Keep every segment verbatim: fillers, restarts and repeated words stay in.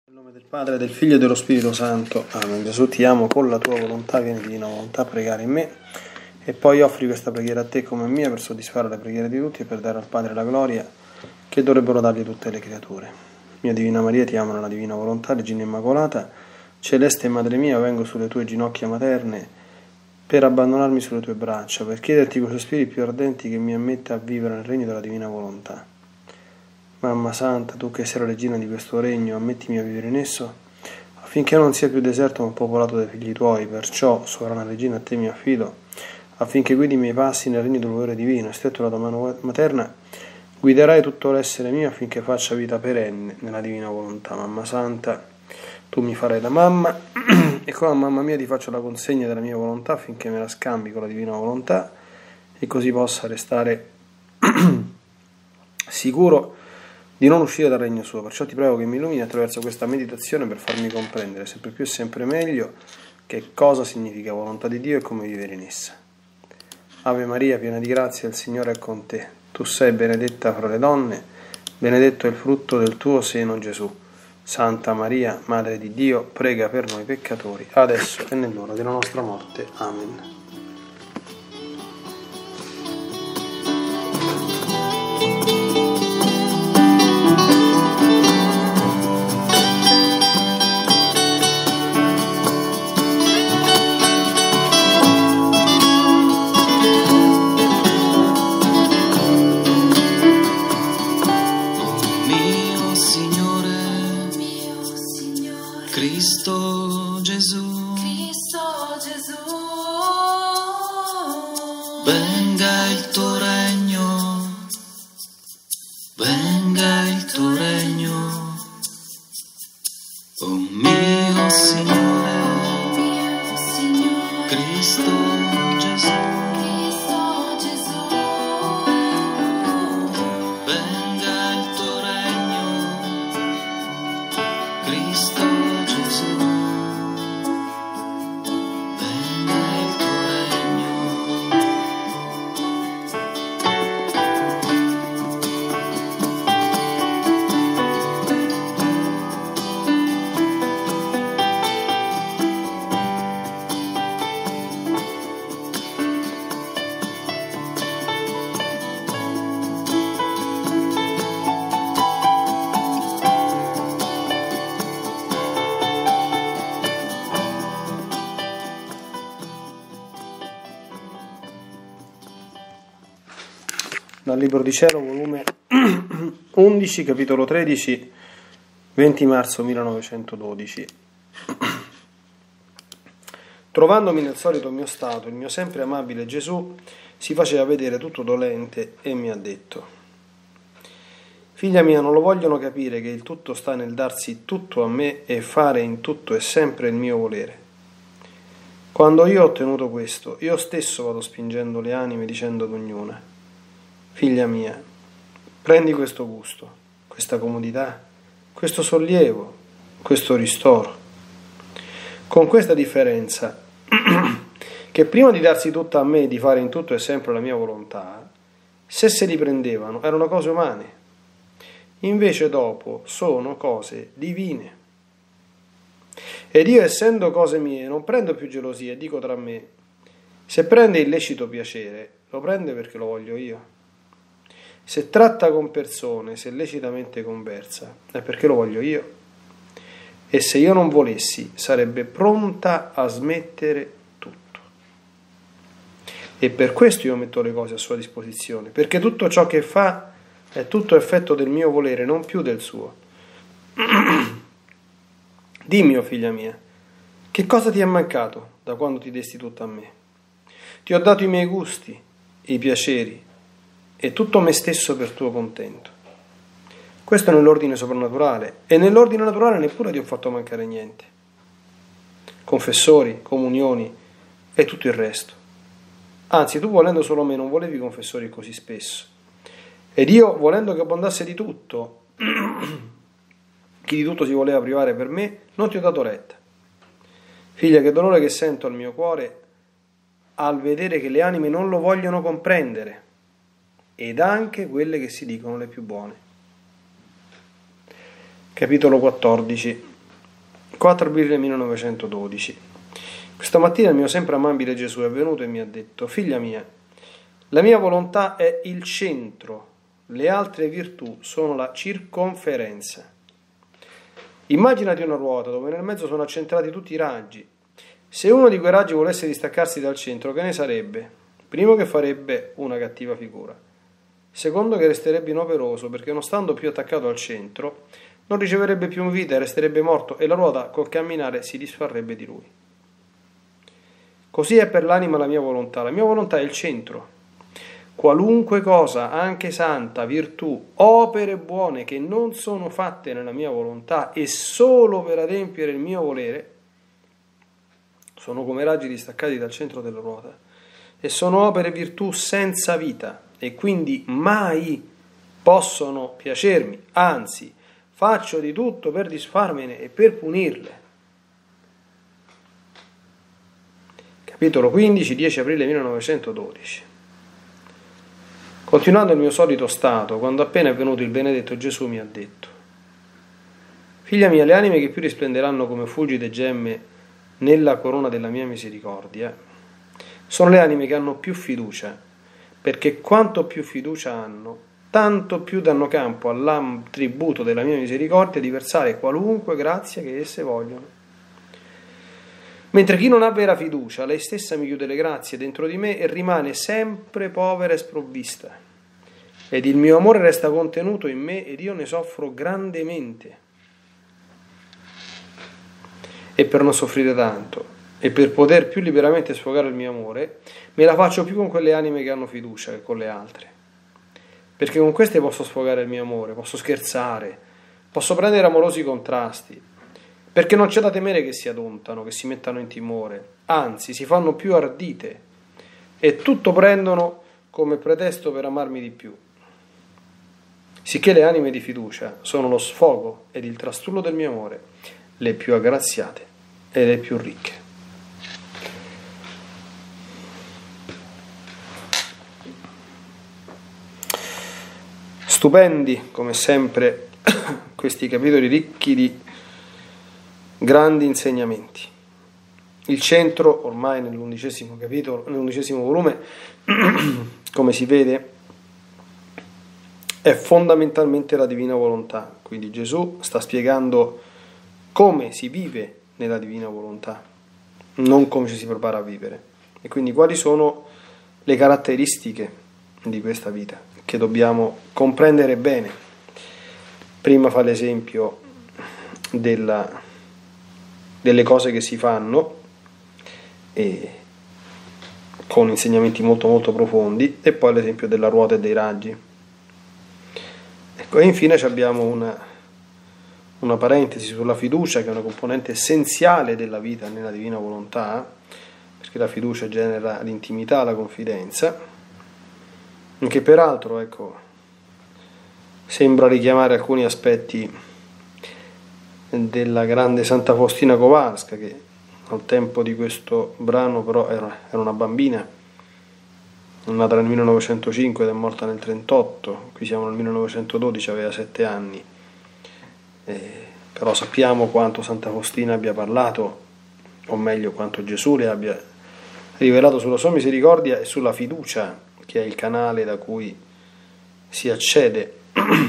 Nel nome del Padre, del Figlio e dello Spirito Santo. Amen. Gesù, ti amo con la tua volontà, vieni divina volontà a pregare in me e poi offri questa preghiera a te come mia per soddisfare le preghiere di tutti e per dare al Padre la gloria che dovrebbero dargli tutte le creature. Mia Divina Maria, ti amo nella divina volontà, Regina Immacolata, celeste Madre mia, vengo sulle tue ginocchia materne per abbandonarmi sulle tue braccia, per chiederti con i sospiri più ardenti che mi ammetta a vivere nel regno della divina volontà. Mamma Santa, tu che sei la regina di questo regno, ammettimi a vivere in esso, affinché non sia più deserto ma popolato dai figli tuoi. Perciò, sovrana regina, a te mi affido, affinché guidi i miei passi nel regno del volere divino, e stretto la tua mano materna, guiderai tutto l'essere mio affinché faccia vita perenne nella divina volontà. Mamma Santa, tu mi farai da mamma, e con la mamma mia ti faccio la consegna della mia volontà affinché me la scambi con la divina volontà, e così possa restare sicuro di non uscire dal regno suo. Perciò ti prego che mi illumini attraverso questa meditazione per farmi comprendere sempre più e sempre meglio che cosa significa volontà di Dio e come vivere in essa. Ave Maria, piena di grazia, il Signore è con te. Tu sei benedetta fra le donne, benedetto è il frutto del tuo seno, Gesù. Santa Maria, Madre di Dio, prega per noi peccatori, adesso e nell'ora della nostra morte. Amen. Cristo Gesù, Cristo Gesù, venga il tuo regno, venga il tuo regno, oh mio Signore, mio Signore, Cristo Gesù, Cristo Gesù, venga il tuo regno, Cristo Gesù, venga il tuo regno. Dal Libro di Cielo, volume undici, capitolo tredici, venti marzo millenovecentododici. Trovandomi nel solito mio stato, il mio sempre amabile Gesù si faceva vedere tutto dolente e mi ha detto: figlia mia, non lo vogliono capire che il tutto sta nel darsi tutto a me e fare in tutto e sempre il mio volere. Quando io ho ottenuto questo, io stesso vado spingendo le anime dicendo ad ognuna: figlia mia, prendi questo gusto, questa comodità, questo sollievo, questo ristoro. Con questa differenza, che prima di darsi tutta a me e di fare in tutto e sempre la mia volontà, se se li prendevano erano cose umane, invece dopo sono cose divine. Ed io, essendo cose mie, non prendo più gelosia e dico tra me: se prende illecito piacere, lo prende perché lo voglio io. Se tratta con persone, se lecitamente conversa, è perché lo voglio io. E se io non volessi, sarebbe pronta a smettere tutto. E per questo io metto le cose a sua disposizione, perché tutto ciò che fa è tutto effetto del mio volere, non più del suo. Dimmi, oh figlia mia, che cosa ti è mancato da quando ti desti tutta a me? Ti ho dato i miei gusti, i piaceri, e tutto me stesso per tuo contento. Questo è nell'ordine soprannaturale, e nell'ordine naturale neppure ti ho fatto mancare niente. Confessori, comunioni e tutto il resto. Anzi, tu volendo solo me non volevi confessori così spesso. Ed io, volendo che abbondasse di tutto, chi di tutto si voleva privare per me, non ti ho dato retta. Figlia, che dolore che sento al mio cuore al vedere che le anime non lo vogliono comprendere, ed anche quelle che si dicono le più buone. Capitolo quattordici. quattro aprile millenovecentododici. Questa mattina il mio sempre amabile Gesù è venuto e mi ha detto: figlia mia, la mia volontà è il centro, le altre virtù sono la circonferenza. Immaginati una ruota dove nel mezzo sono accentrati tutti i raggi. Se uno di quei raggi volesse distaccarsi dal centro, che ne sarebbe? Primo, che farebbe una cattiva figura. Secondo, che resterebbe inoperoso, perché non stando più attaccato al centro, non riceverebbe più vita e resterebbe morto, e la ruota col camminare si disfarrebbe di lui. Così è per l'anima la mia volontà. La mia volontà è il centro. Qualunque cosa, anche santa, virtù, opere buone che non sono fatte nella mia volontà e solo per adempiere il mio volere, sono come raggi distaccati dal centro della ruota e sono opere virtù senza vita e quindi mai possono piacermi, anzi faccio di tutto per disfarmene e per punirle. Capitolo quindici, dieci aprile millenovecentododici. Continuando il mio solito stato, quando appena è venuto il benedetto Gesù mi ha detto: figlia mia, le anime che più risplenderanno come fulgide gemme nella corona della mia misericordia sono le anime che hanno più fiducia, perché quanto più fiducia hanno, tanto più danno campo all'attributo della mia misericordia di versare qualunque grazia che esse vogliono. Mentre chi non ha vera fiducia, lei stessa mi chiude le grazie dentro di me e rimane sempre povera e sprovvista. Ed il mio amore resta contenuto in me ed io ne soffro grandemente. E per non soffrire tanto, e per poter più liberamente sfogare il mio amore, me la faccio più con quelle anime che hanno fiducia che con le altre. Perché con queste posso sfogare il mio amore, posso scherzare, posso prendere amorosi contrasti, perché non c'è da temere che si adontano, che si mettano in timore, anzi si fanno più ardite e tutto prendono come pretesto per amarmi di più. Sicché le anime di fiducia sono lo sfogo ed il trastullo del mio amore, le più aggraziate e le più ricche. Stupendi, come sempre, questi capitoli ricchi di grandi insegnamenti. Il centro, ormai nell'undicesimo capitolo, nell'undicesimo volume, come si vede, è fondamentalmente la divina volontà. Quindi Gesù sta spiegando come si vive nella divina volontà, non come ci si prepara a vivere. E quindi quali sono le caratteristiche di questa vita che dobbiamo comprendere bene. Prima fa l'esempio della delle cose che si fanno e con insegnamenti molto molto profondi, e poi l'esempio della ruota e dei raggi. Ecco, e infine abbiamo una, una parentesi sulla fiducia, che è una componente essenziale della vita nella divina volontà, perché la fiducia genera l'intimità, la confidenza, che peraltro, ecco, sembra richiamare alcuni aspetti della grande Santa Faustina Kowalska, che al tempo di questo brano però era, era una bambina, nata nel millenovecentocinque ed è morta nel trentotto, qui siamo nel millenovecentododici, aveva sette anni, eh, però sappiamo quanto Santa Faustina abbia parlato, o meglio quanto Gesù le abbia rivelato sulla sua misericordia e sulla fiducia, che è il canale da cui si accede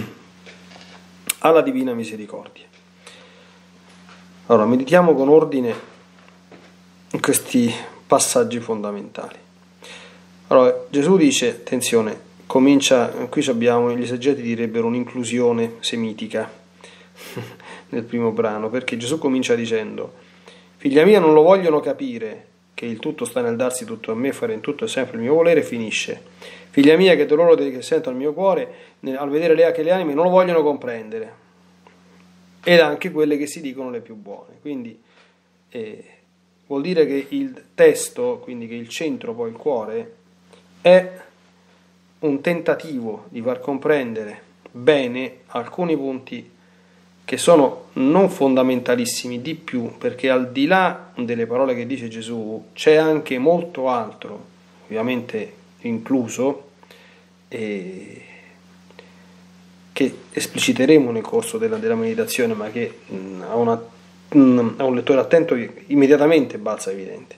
alla divina misericordia. Allora, meditiamo con ordine questi passaggi fondamentali. Allora, Gesù dice, attenzione, comincia, qui abbiamo, gli esegeti direbbero un'inclusione semitica nel primo brano, perché Gesù comincia dicendo: figlia mia, non lo vogliono capire che il tutto sta nel darsi tutto a me, fare in tutto e sempre il mio volere, finisce: figlia mia, che dolore che sento al mio cuore al vedere le, che le anime non lo vogliono comprendere, ed anche quelle che si dicono le più buone. Quindi eh, vuol dire che il testo, quindi che il centro, poi il cuore, è un tentativo di far comprendere bene alcuni punti che sono non fondamentalissimi, di più, perché al di là delle parole che dice Gesù c'è anche molto altro, ovviamente incluso, eh, che espliciteremo nel corso della, della meditazione, ma che mh, ha una un, a un lettore attento immediatamente balza evidente.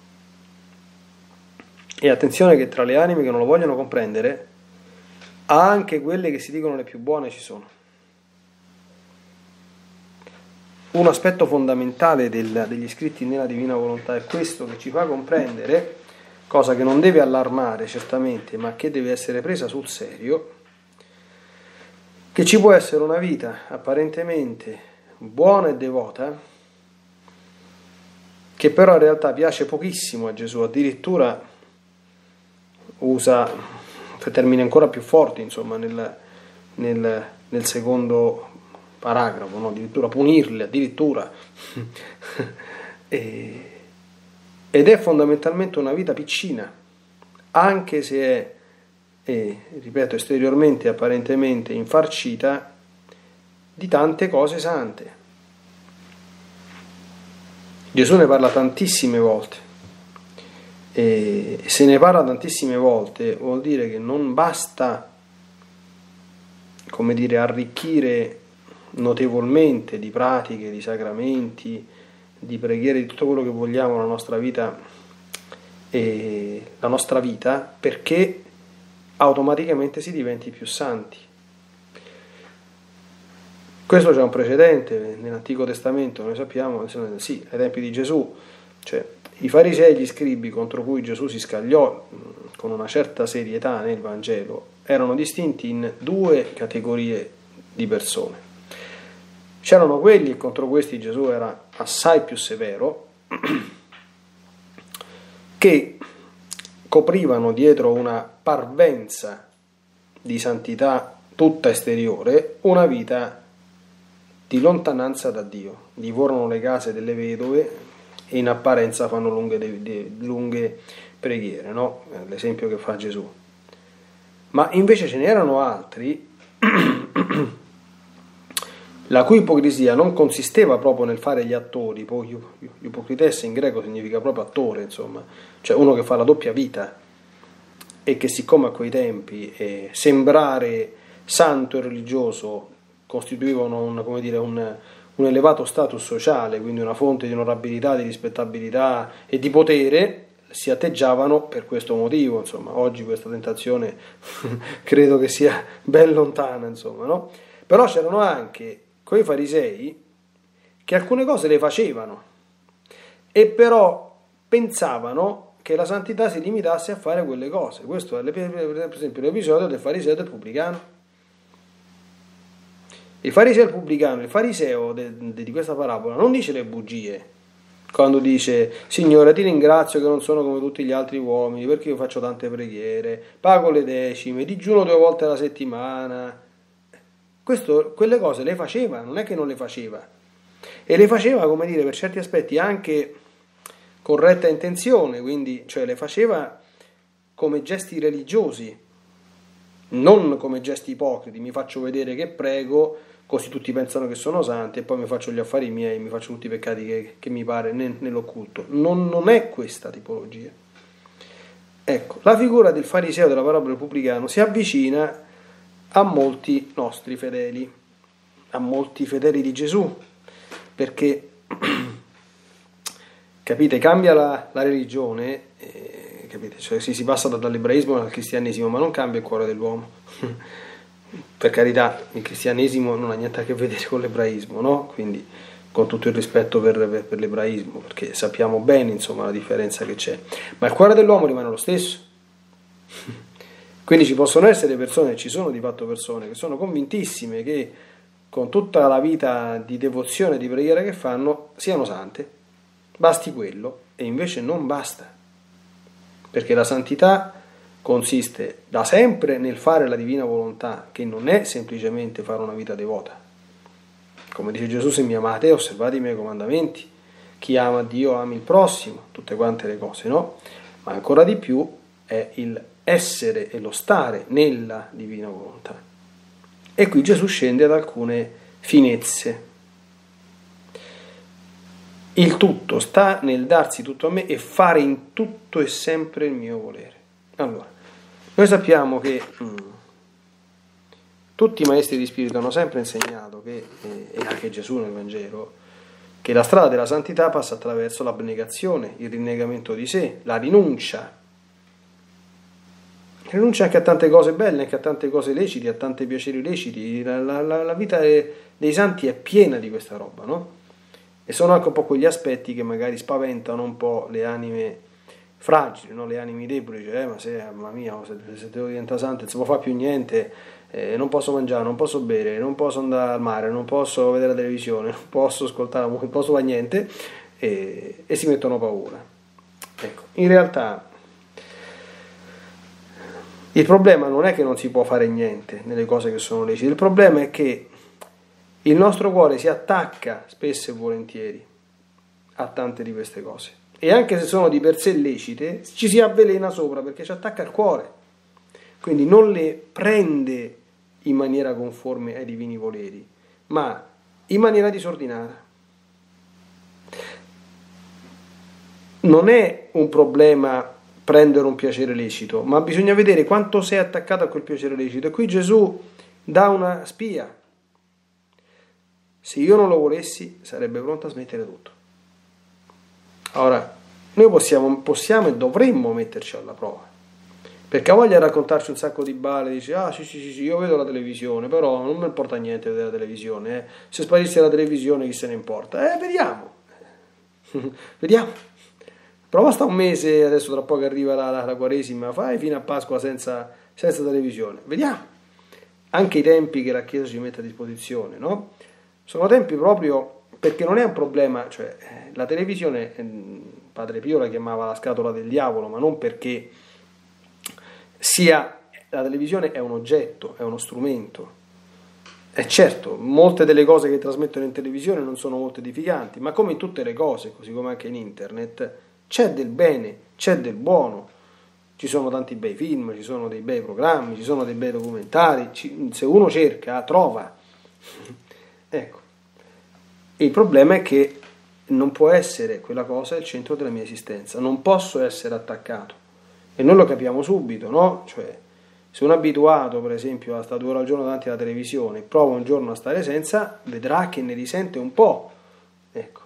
E attenzione che tra le anime che non lo vogliono comprendere, anche quelle che si dicono le più buone ci sono. Un aspetto fondamentale del, degli scritti nella Divina Volontà è questo, che ci fa comprendere, cosa che non deve allarmare certamente, ma che deve essere presa sul serio, che ci può essere una vita apparentemente buona e devota, che però in realtà piace pochissimo a Gesù, addirittura usa termini ancora più forti, insomma, nel, nel, nel secondo paragrafo, no? Addirittura punirli, addirittura. e, ed è fondamentalmente una vita piccina, anche se è, è, ripeto, esteriormente apparentemente infarcita di tante cose sante. Gesù ne parla tantissime volte, e se ne parla tantissime volte vuol dire che non basta, come dire, arricchire notevolmente di pratiche, di sacramenti, di preghiere, di tutto quello che vogliamo la nostra vita, e la nostra vita, perché automaticamente si diventi più santi. Questo c'è un precedente nell'Antico Testamento, noi sappiamo, sì, ai tempi di Gesù, cioè i farisei e gli scribi contro cui Gesù si scagliò con una certa serietà nel Vangelo erano distinti in due categorie di persone. C'erano quelli, e contro questi Gesù era assai più severo, che coprivano dietro una parvenza di santità tutta esteriore una vita di lontananza da Dio. Divorano le case delle vedove e in apparenza fanno lunghe, de, de, lunghe preghiere, no? L'esempio che fa Gesù. Ma invece ce n'erano altri la cui ipocrisia non consisteva proprio nel fare gli attori, poi ipocrites in greco significa proprio attore, insomma, cioè uno che fa la doppia vita, e che siccome a quei tempi eh, sembrare santo e religioso costituivano un, come dire, un, un elevato status sociale, quindi una fonte di onorabilità, di rispettabilità e di potere, si atteggiavano per questo motivo, insomma. Oggi questa tentazione credo che sia ben lontana, insomma, no? Però c'erano anche quei farisei che alcune cose le facevano e però pensavano che la santità si limitasse a fare quelle cose. Questo è per esempio l'episodio del fariseo e del pubblicano. Il fariseo e il pubblicano, il fariseo de, de, di questa parabola non dice le bugie quando dice: Signore, ti ringrazio che non sono come tutti gli altri uomini, perché io faccio tante preghiere, pago le decime, digiuno due volte alla settimana. Questo, quelle cose le faceva, non è che non le faceva, e le faceva, come dire, per certi aspetti anche con retta intenzione, quindi cioè le faceva come gesti religiosi, non come gesti ipocriti. Mi faccio vedere che prego, così tutti pensano che sono santi, e poi mi faccio gli affari miei, mi faccio tutti i peccati che, che mi pare nell'occulto. Non, non è questa tipologia. Ecco, la figura del fariseo della parabola del pubblicano si avvicina a molti nostri fedeli, a molti fedeli di Gesù, perché capite, cambia la, la religione, eh, capite, cioè si, si passa dall'ebraismo al cristianesimo, ma non cambia il cuore dell'uomo. Per carità, il cristianesimo non ha niente a che vedere con l'ebraismo, no? Quindi con tutto il rispetto per, per, per l'ebraismo, perché sappiamo bene, insomma, la differenza che c'è, ma il cuore dell'uomo rimane lo stesso. Quindi ci possono essere persone, ci sono di fatto persone che sono convintissime che con tutta la vita di devozione e di preghiera che fanno siano sante, basti quello, e invece non basta, perché la santità consiste da sempre nel fare la divina volontà, che non è semplicemente fare una vita devota. Come dice Gesù: se mi amate, osservate i miei comandamenti. Chi ama Dio ama il prossimo, tutte quante le cose, no? Ma ancora di più è il essere e lo stare nella divina volontà. E qui Gesù scende ad alcune finezze. Il tutto sta nel darsi tutto a me e fare in tutto e sempre il mio volere. Allora, noi sappiamo che mh, tutti i maestri di spirito hanno sempre insegnato, che, eh, e anche Gesù nel Vangelo, che che la strada della santità passa attraverso l'abnegazione, il rinnegamento di sé, la rinuncia. Rinuncia anche a tante cose belle, anche a tante cose leciti, a tanti piaceri leciti. La, la, la vita dei santi è piena di questa roba, no? E sono anche un po' quegli aspetti che magari spaventano un po' le anime fragili, no? Le anime deboli, cioè, eh, ma se, mamma mia, se, se devo diventare santo non si può fare più niente, eh, non posso mangiare, non posso bere, non posso andare al mare, non posso vedere la televisione, non posso ascoltare la musica, non posso fare niente, e, e si mettono paura. Ecco, in realtà il problema non è che non si può fare niente nelle cose che sono lecite, il problema è che il nostro cuore si attacca spesso e volentieri a tante di queste cose, e anche se sono di per sé lecite ci si avvelena sopra perché ci attacca il cuore, quindi non le prende in maniera conforme ai divini voleri, ma in maniera disordinata. Non è un problema prendere un piacere lecito, ma bisogna vedere quanto sei attaccato a quel piacere lecito, e qui Gesù dà una spia. Se io non lo volessi, sarebbe pronto a smettere tutto. Ora, noi possiamo, possiamo e dovremmo metterci alla prova, perché ha voglia di raccontarci un sacco di balle, dice, ah sì sì sì, io vedo la televisione, però non mi importa niente vedere la televisione, eh. Se sparisse la televisione chi se ne importa? Eh, vediamo, vediamo. Prova sta un mese, adesso tra poco arriva la, la, la Quaresima, fai fino a Pasqua senza, senza televisione, vediamo. Anche i tempi che la Chiesa ci mette a disposizione, no? Sono tempi proprio perché non è un problema, cioè la televisione, Padre Pio la chiamava la scatola del diavolo, ma non perché sia, la televisione è un oggetto, è uno strumento. E certo, molte delle cose che trasmettono in televisione non sono molto edificanti, ma come in tutte le cose, così come anche in internet, c'è del bene, c'è del buono, ci sono tanti bei film, ci sono dei bei programmi, ci sono dei bei documentari, ci, se uno cerca, trova. Ecco, il problema è che non può essere quella cosa il centro della mia esistenza, non posso essere attaccato, e noi lo capiamo subito, no? Cioè, se un abituato, per esempio, a stare due ore al giorno davanti alla televisione, prova un giorno a stare senza, vedrà che ne risente un po', ecco.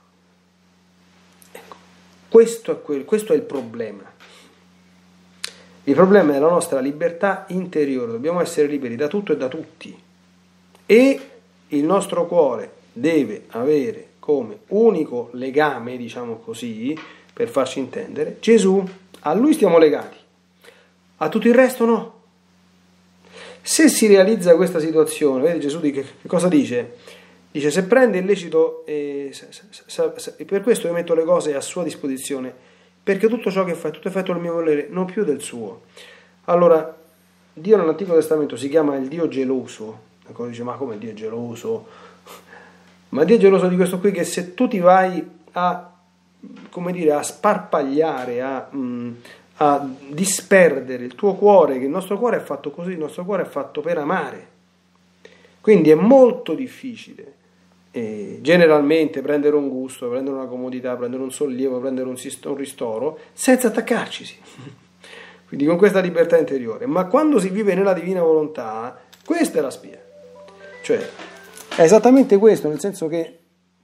Questo è, quel, questo è il problema. Il problema è la nostra libertà interiore. Dobbiamo essere liberi da tutto e da tutti. E il nostro cuore deve avere come unico legame, diciamo così, per farci intendere, Gesù. A Lui stiamo legati. A tutto il resto no. Se si realizza questa situazione, vedi Gesù di che, che cosa dice? Dice, se prende il lecito, eh, per questo io metto le cose a sua disposizione, perché tutto ciò che fa è tutto effetto del mio volere, non più del suo. Allora, Dio nell'Antico Testamento si chiama il Dio geloso. Ecco, dice, ma come Dio è geloso? Ma Dio è geloso di questo qui, che se tu ti vai a, come dire, a sparpagliare, a, mh, a disperdere il tuo cuore, che il nostro cuore è fatto così, il nostro cuore è fatto per amare. Quindi è molto difficile. E generalmente prendere un gusto, prendere una comodità, prendere un sollievo, prendere un, un ristoro senza attaccarcisi, quindi con questa libertà interiore. Ma quando si vive nella divina volontà, questa è la spia, cioè è esattamente questo, nel senso che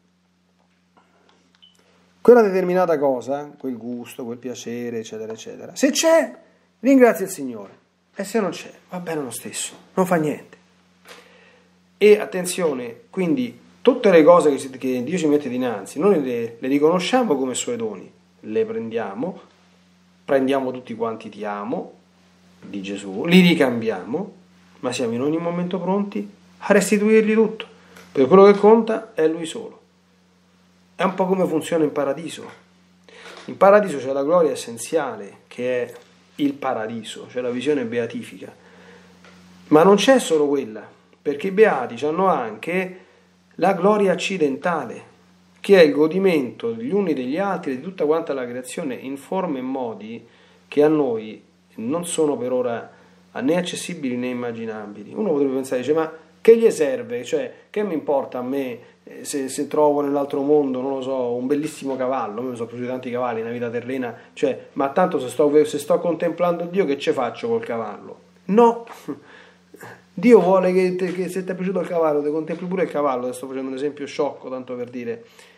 quella determinata cosa, quel gusto, quel piacere, eccetera eccetera, se c'è, ringrazia il Signore, e se non c'è, va bene lo stesso, non fa niente. E attenzione, quindi tutte le cose che, che Dio ci mette dinanzi, noi le, le riconosciamo come suoi doni, le prendiamo, prendiamo tutti quanti ti amo di Gesù, li ricambiamo, ma siamo in ogni momento pronti a restituirgli tutto, per quello che conta è Lui solo. È un po' come funziona in paradiso. In paradiso c'è la gloria essenziale, che è il paradiso, cioè la visione beatifica, ma non c'è solo quella, perché i beati hanno anche la gloria accidentale, che è il godimento degli uni degli altri, di tutta quanta la creazione, in forme e modi che a noi non sono per ora né accessibili né immaginabili. Uno potrebbe pensare, dice, ma che gli serve? Cioè, che mi importa a me se, se trovo nell'altro mondo, non lo so, un bellissimo cavallo? Io mi sono piaciuti tanti cavalli nella vita terrena, cioè, ma tanto se sto, se sto contemplando Dio, che ce faccio col cavallo? No! Dio vuole che, che se ti è piaciuto il cavallo, ti contempli pure il cavallo. Adesso sto facendo un esempio sciocco, tanto per dire.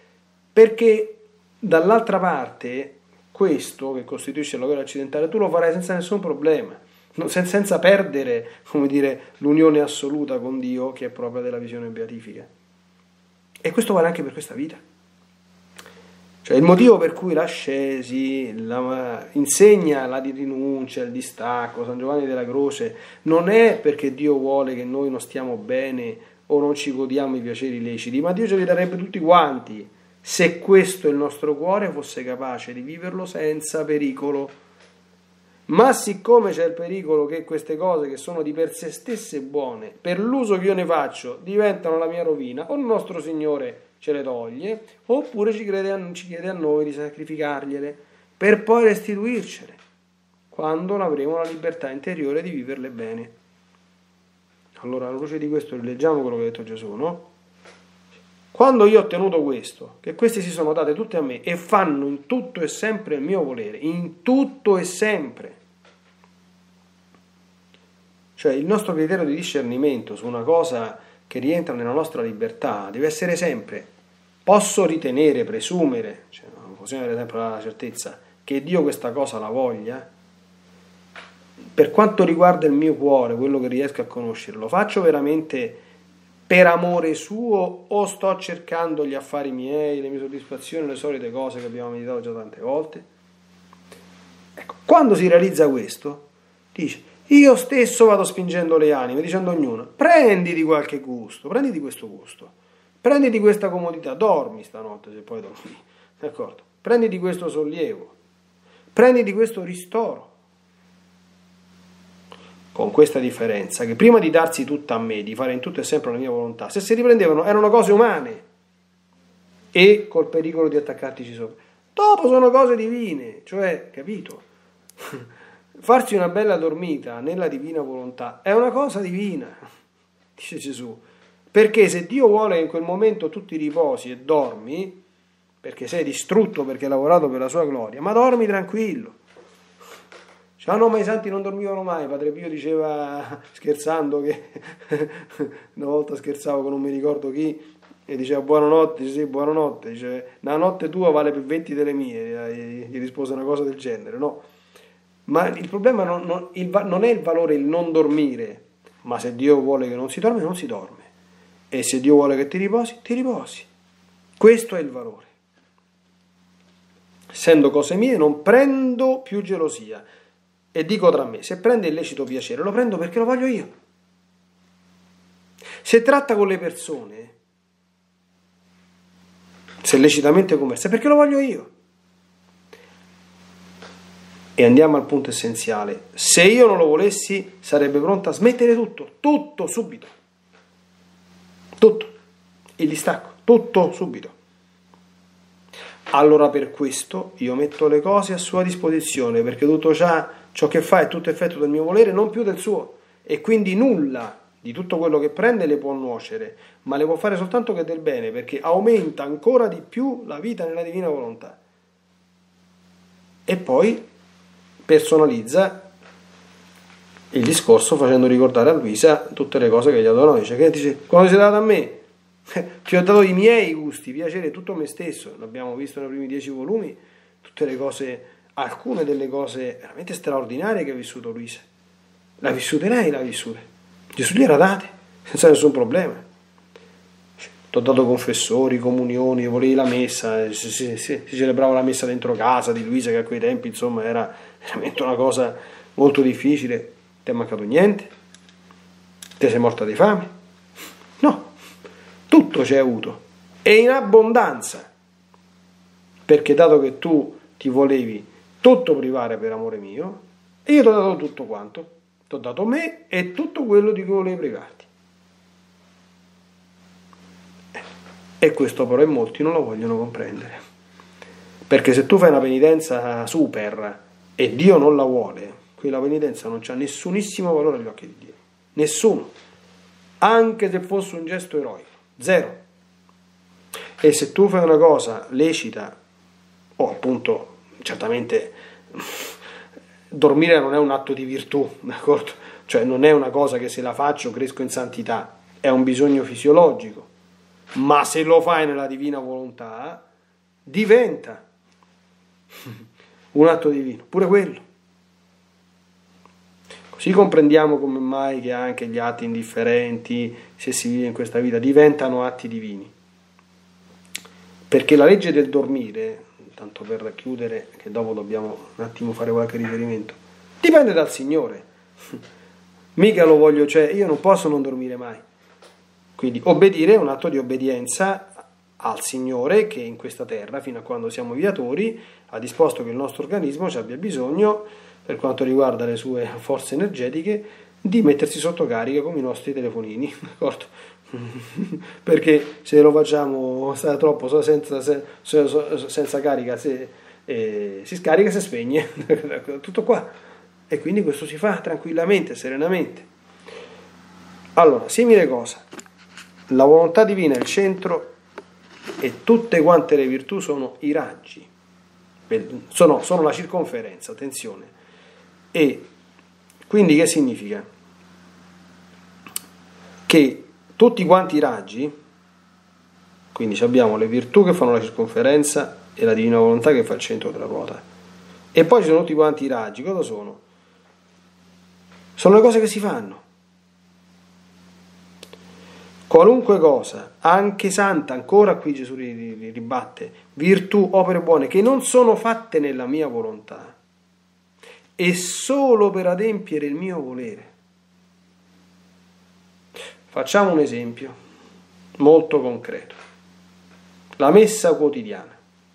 perché dall'altra parte questo che costituisce il lavoro accidentale tu lo farai senza nessun problema, sen- senza perdere, come dire, l'unione assoluta con Dio che è propria della visione beatifica. E questo vale anche per questa vita. Cioè il motivo per cui l'ascesi la, insegna la di rinuncia, il distacco, San Giovanni della Croce, non è perché Dio vuole che noi non stiamo bene o non ci godiamo i piaceri leciti, ma Dio ce li darebbe tutti quanti, se questo il nostro cuore fosse capace di viverlo senza pericolo. Ma siccome c'è il pericolo che queste cose che sono di per sé stesse buone, per l'uso che io ne faccio, diventano la mia rovina, o il nostro Signore ce le toglie, oppure ci chiede, a, ci chiede a noi di sacrificargliele per poi restituircele quando non avremo la libertà interiore di viverle bene. Allora, alla luce di questo, rileggiamo quello che ha detto Gesù, no? Quando io ho ottenuto questo, che queste si sono date tutte a me e fanno in tutto e sempre il mio volere, in tutto e sempre. Cioè il nostro criterio di discernimento su una cosa che rientra nella nostra libertà deve essere sempre: posso ritenere, presumere, cioè non possiamo avere sempre la certezza che Dio questa cosa la voglia? Per quanto riguarda il mio cuore, quello che riesco a conoscere, lo faccio veramente per amore suo o sto cercando gli affari miei, le mie soddisfazioni, le solite cose che abbiamo meditato già tante volte? Ecco, quando si realizza questo, dice: io stesso vado spingendo le anime, dicendo a ognuno: prenditi qualche gusto, prenditi questo gusto, prenditi questa comodità, dormi stanotte se poi dormi, d'accordo? Prenditi questo sollievo, prenditi questo ristoro. Con questa differenza, che prima di darsi tutta a me, di fare in tutto e sempre la mia volontà, se si riprendevano erano cose umane e col pericolo di attaccartici sopra. Dopo sono cose divine, cioè, capito? Farsi una bella dormita nella divina volontà è una cosa divina, dice Gesù, perché se Dio vuole che in quel momento tu ti riposi e dormi, perché sei distrutto, perché hai lavorato per la sua gloria, ma dormi tranquillo. Cioè, ah no, ma i santi non dormivano mai. Padre Pio diceva, scherzando, che una volta scherzavo con non mi ricordo chi, e diceva buonanotte, dice sì, buonanotte, dice una notte tua vale per venti delle mie, gli rispose una cosa del genere, no? Ma il problema non, non, il, non è il valore il non dormire, ma se Dio vuole che non si dorme, non si dorme, e se Dio vuole che ti riposi, ti riposi. Questo è il valore. Essendo cose mie non prendo più gelosia. E dico tra me: se prende illecito piacere, lo prendo perché lo voglio io. Se tratta con le persone, se lecitamente conversa, perché lo voglio io. E andiamo al punto essenziale: se io non lo volessi, sarebbe pronta a smettere tutto, tutto subito, tutto, il distacco, tutto subito. Allora per questo io metto le cose a sua disposizione, perché tutto ciò, ciò che fa è tutto effetto del mio volere, non più del suo, e quindi nulla di tutto quello che prende le può nuocere, ma le può fare soltanto che del bene, perché aumenta ancora di più la vita nella divina volontà. E poi personalizza il discorso facendo ricordare a Luisa tutte le cose che gli ha dato. Dice, che dice, quando si è dato a me, ti ho dato i miei gusti, piacere, tutto me stesso. L'abbiamo visto nei primi dieci volumi, tutte le cose, alcune delle cose veramente straordinarie che ha vissuto Luisa. L'ha vissute lei, l'ha vissute. Gesù gliela date, senza nessun problema. Ti ho dato confessori, comunioni, volevi la messa, si, si, si, si celebrava la messa dentro casa di Luisa, che a quei tempi insomma era veramente una cosa molto difficile. Ti è mancato niente? Ti sei morta di fame? No, tutto ci hai avuto, e in abbondanza, perché dato che tu ti volevi tutto privare per amore mio, io ti ho dato tutto quanto, ti ho dato me e tutto quello di cui volevi privarti. E questo però in molti non lo vogliono comprendere, perché se tu fai una penitenza super e Dio non la vuole, quella penitenza non c'ha nessunissimo valore agli occhi di Dio, nessuno, anche se fosse un gesto eroico, zero. E se tu fai una cosa lecita, o appunto certamente dormire non è un atto di virtù, d'accordo? Cioè non è una cosa che se la faccio cresco in santità, è un bisogno fisiologico. Ma se lo fai nella divina volontà, diventa un atto divino, pure quello. Così comprendiamo come mai che anche gli atti indifferenti, se si vive in questa vita, diventano atti divini. Perché la legge del dormire, tanto per chiudere, che dopo dobbiamo un attimo fare qualche riferimento, dipende dal Signore. Mica lo voglio, cioè io non posso non dormire mai. Quindi obbedire è un atto di obbedienza al Signore che in questa terra, fino a quando siamo viatori, ha disposto che il nostro organismo ci abbia bisogno, per quanto riguarda le sue forze energetiche, di mettersi sotto carica come i nostri telefonini, d'accordo? Perché se lo facciamo stare troppo senza, senza, senza carica, se, eh, si scarica e si spegne, tutto qua. E quindi questo si fa tranquillamente, serenamente. Allora, simile cosa, la volontà divina è il centro e tutte quante le virtù sono i raggi, sono, sono la circonferenza, attenzione. E quindi che significa? Che tutti quanti i raggi, quindi abbiamo le virtù che fanno la circonferenza e la divina volontà che fa il centro della ruota, e poi ci sono tutti quanti i raggi. Cosa sono? Sono le cose che si fanno. Qualunque cosa, anche santa, ancora qui Gesù ribatte, virtù, opere buone che non sono fatte nella mia volontà e solo per adempiere il mio volere. Facciamo un esempio molto concreto. La messa quotidiana.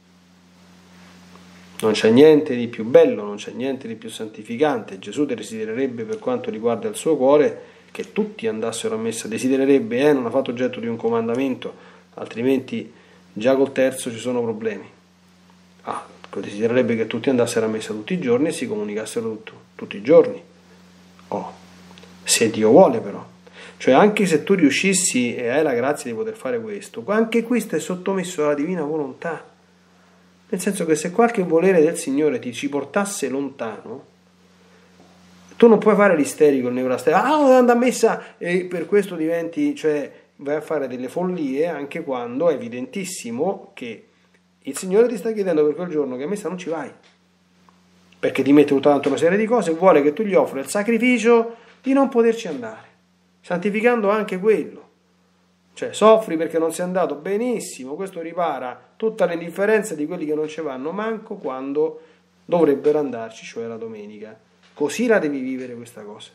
Non c'è niente di più bello, non c'è niente di più santificante. Gesù desidererebbe, per quanto riguarda il suo cuore, che tutti andassero a messa. Desidererebbe, eh, non ha fatto oggetto di un comandamento, altrimenti già col terzo ci sono problemi. Ah, desidererebbe che tutti andassero a messa tutti i giorni e si comunicassero tutto, tutti i giorni. Oh, se Dio vuole però. Cioè anche se tu riuscissi e hai la grazia di poter fare questo, anche questo è sottomesso alla divina volontà. Nel senso che se qualche volere del Signore ti ci portasse lontano, tu non puoi fare l'isterico, il neurastenico, ah, devo andare a messa e per questo diventi, cioè vai a fare delle follie anche quando è evidentissimo che il Signore ti sta chiedendo per quel giorno che a messa non ci vai, perché ti mette tutta una serie di cose e vuole che tu gli offra il sacrificio di non poterci andare, santificando anche quello. Cioè soffri perché non sei andato, benissimo, questo ripara tutta l'indifferenza di quelli che non ci vanno manco quando dovrebbero andarci, cioè la domenica. Così la devi vivere questa cosa,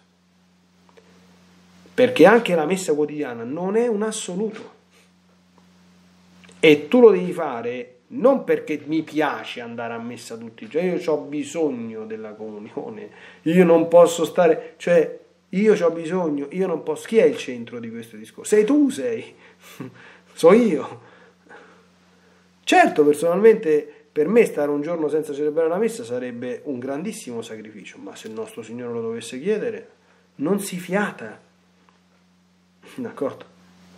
perché anche la messa quotidiana non è un assoluto e tu lo devi fare non perché mi piace andare a messa tutti i giorni, io ho bisogno della comunione, io non posso stare, cioè io ho bisogno, io non posso. Chi è il centro di questo discorso? Sei tu, sei, so io. Certo, personalmente per me stare un giorno senza celebrare la messa sarebbe un grandissimo sacrificio, ma se il nostro Signore lo dovesse chiedere, non si fiata. D'accordo?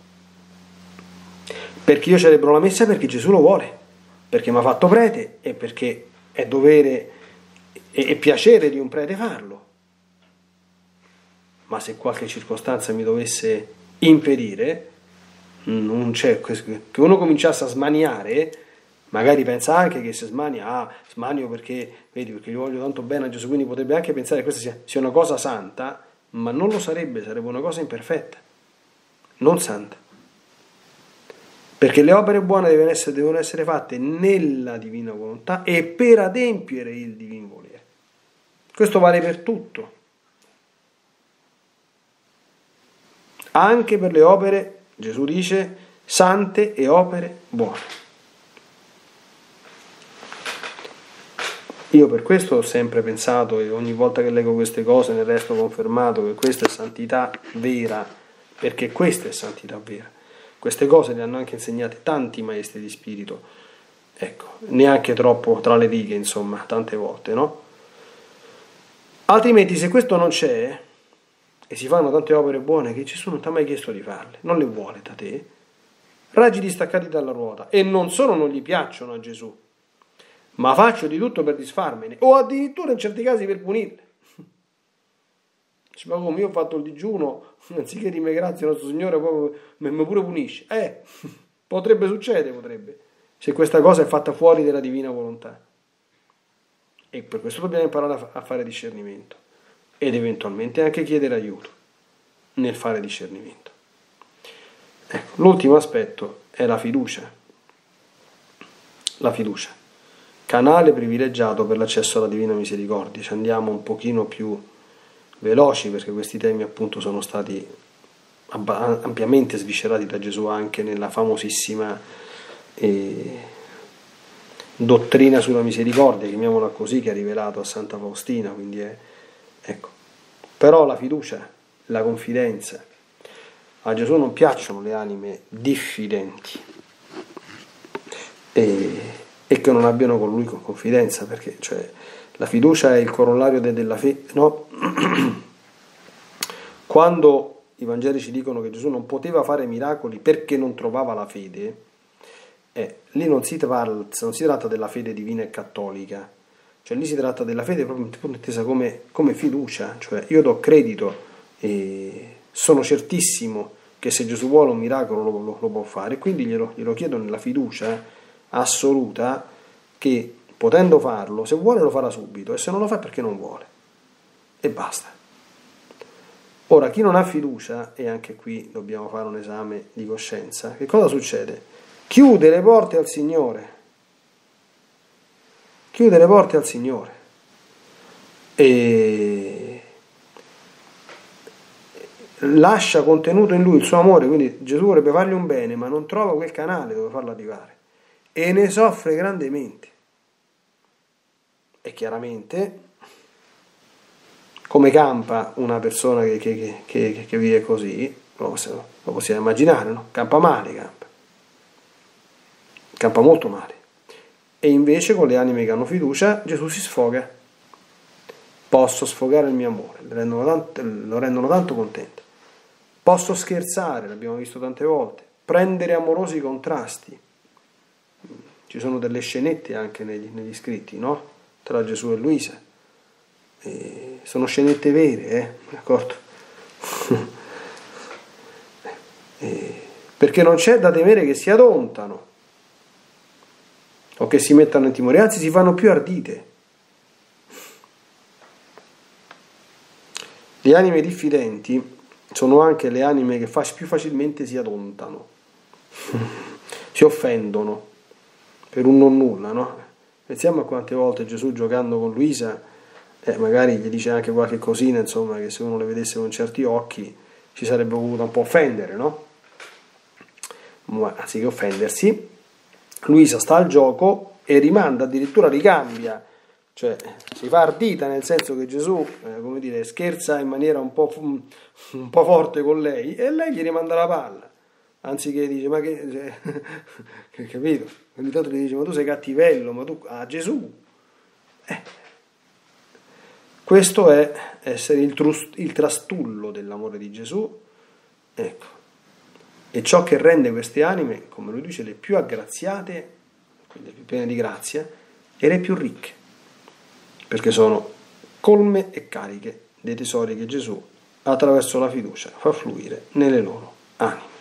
Perché io celebro la messa perché Gesù lo vuole, perché mi ha fatto prete e perché è dovere e, e piacere di un prete farlo. Ma se qualche circostanza mi dovesse impedire, non c'è, che uno cominciasse a smaniare, magari pensa anche che se smania, ah, smanio perché, vedi, perché gli voglio tanto bene a Gesù, quindi potrebbe anche pensare che questa sia, sia una cosa santa, ma non lo sarebbe, sarebbe una cosa imperfetta, non santa. Perché le opere buone devono essere, devono essere fatte nella divina volontà e per adempiere il divino volere. Questo vale per tutto. Anche per le opere, Gesù dice, sante e opere buone. Io per questo ho sempre pensato e ogni volta che leggo queste cose ne resto confermato che questa è santità vera, perché questa è santità vera. Queste cose le hanno anche insegnate tanti maestri di spirito, ecco, neanche troppo tra le righe, insomma, tante volte, no? Altrimenti se questo non c'è e si fanno tante opere buone che Gesù non ti ha mai chiesto di farle, non le vuole da te, raggi distaccati dalla ruota, e non solo non gli piacciono a Gesù, ma faccio di tutto per disfarmene, o addirittura in certi casi per punirle. Dice, ma come io ho fatto il digiuno, anziché dirmi grazie al nostro Signore, poi mi pure punisce. Eh, potrebbe succedere, potrebbe. se questa cosa è fatta fuori dalla divina volontà. E per questo dobbiamo imparare a fare discernimento ed eventualmente anche chiedere aiuto nel fare discernimento. Ecco, l'ultimo aspetto è la fiducia. La fiducia, canale privilegiato per l'accesso alla divina misericordia. Ci andiamo un pochino più veloci perché questi temi appunto sono stati ampiamente sviscerati da Gesù anche nella famosissima eh, dottrina sulla misericordia, chiamiamola così, che ha rivelato a Santa Faustina. Quindi è, ecco. Però la fiducia, la confidenza, a Gesù non piacciono le anime diffidenti e, e che non abbiano con lui confidenza, perché cioè, la fiducia è il corollario de, della fede, no? Quando i Vangeli ci dicono che Gesù non poteva fare miracoli perché non trovava la fede, eh, lì non si, parla, non si tratta della fede divina e cattolica, cioè lì si tratta della fede proprio intesa come, come fiducia, cioè io do credito e sono certissimo che se Gesù vuole un miracolo lo, lo, lo può fare, e quindi glielo, glielo chiedo nella fiducia assoluta che potendo farlo, se vuole lo farà subito, e se non lo fa è perché non vuole, e basta. Ora, chi non ha fiducia, e anche qui dobbiamo fare un esame di coscienza, che cosa succede? Chiude le porte al Signore, chiude le porte al Signore, e lascia contenuto in lui il suo amore, quindi Gesù vorrebbe fargli un bene, ma non trova quel canale dove farlo arrivare, e ne soffre grandemente. E chiaramente, come campa una persona che, che, che, che vive così, lo possiamo, lo possiamo immaginare, no? Campa male, campa. Campa molto male. E invece con le anime che hanno fiducia Gesù si sfoga. Posso sfogare il mio amore, lo rendono tanto, lo rendono tanto contento. Posso scherzare, l'abbiamo visto tante volte, prendere amorosi contrasti. Ci sono delle scenette anche negli, negli scritti, no? Tra Gesù e Luisa. E sono scenette vere, eh? D'accordo? e perché non c'è da temere che si adontano o che si mettano in timore, anzi si fanno più ardite. Le anime diffidenti sono anche le anime che più facilmente si adontano, si offendono per un non nulla, no? Pensiamo a quante volte Gesù giocando con Luisa, eh, magari gli dice anche qualche cosina, insomma, che se uno le vedesse con certi occhi ci sarebbe voluto un po' offendere, no? Ma anziché offendersi, Luisa sta al gioco e rimanda, addirittura ricambia, cioè si fa ardita, nel senso che Gesù, eh, come dire, scherza in maniera un po', un po' forte con lei e lei gli rimanda la palla, anziché dice, ma che, cioè, capito? Ogni tanto gli dice, ma tu sei cattivello, ma tu, ah, Gesù, eh. Questo è essere il, trust, il trastullo dell'amore di Gesù, ecco, e ciò che rende queste anime, come lui dice, le più aggraziate, quelle più piene di grazia, e le più ricche, perché sono colme e cariche dei tesori che Gesù, attraverso la fiducia, fa fluire nelle loro anime.